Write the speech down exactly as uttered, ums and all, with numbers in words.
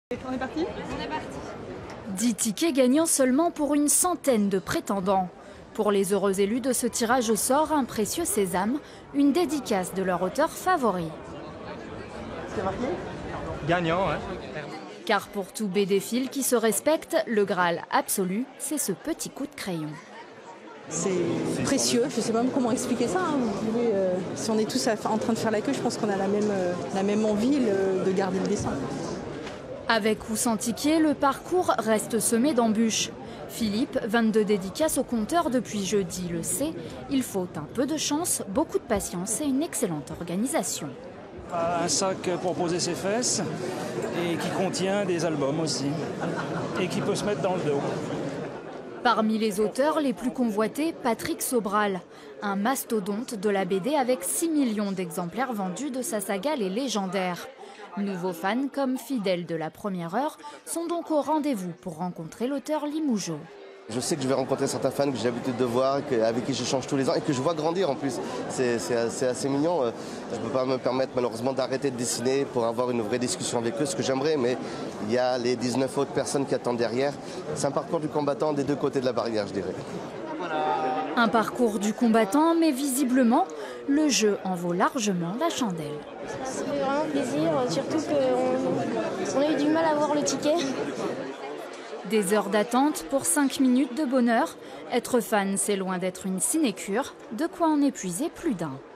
On est parti ? On est parti. dix tickets gagnants seulement pour une centaine de prétendants. Pour les heureux élus de ce tirage au sort, un précieux sésame, une dédicace de leur auteur favori. C'est marqué ? Gagnant, ouais. Car pour tout bédéphile qui se respecte, le Graal absolu, c'est ce petit coup de crayon. C'est précieux, je ne sais pas même comment expliquer ça. Hein. Vous pouvez, euh, si on est tous en train de faire la queue, je pense qu'on a la même, euh, la même envie le, de garder le dessin. Avec ou sans ticket, le parcours reste semé d'embûches. Philippe, vingt-deux dédicaces au compteur depuis jeudi, le sait. Il faut un peu de chance, beaucoup de patience et une excellente organisation. Un sac pour poser ses fesses et qui contient des albums aussi et qui peut se mettre dans le dos. Parmi les auteurs les plus convoités, Patrick Sobral, un mastodonte de la B D avec six millions d'exemplaires vendus de sa saga Les Légendaires. Nouveaux fans comme fidèles de la première heure sont donc au rendez-vous pour rencontrer l'auteur Limougeot. Je sais que je vais rencontrer certains fans que j'ai l'habitude de voir, avec qui je change tous les ans et que je vois grandir en plus. C'est assez, assez mignon. Je ne peux pas me permettre malheureusement d'arrêter de dessiner pour avoir une vraie discussion avec eux, ce que j'aimerais, mais il y a les dix-neuf autres personnes qui attendent derrière. C'est un parcours du combattant des deux côtés de la barrière, je dirais. Un parcours du combattant, mais visiblement, le jeu en vaut largement la chandelle. Ça fait vraiment plaisir, surtout qu'on on a eu du mal à voir le ticket. Des heures d'attente pour cinq minutes de bonheur. Être fan, c'est loin d'être une sinécure, de quoi en épuiser plus d'un.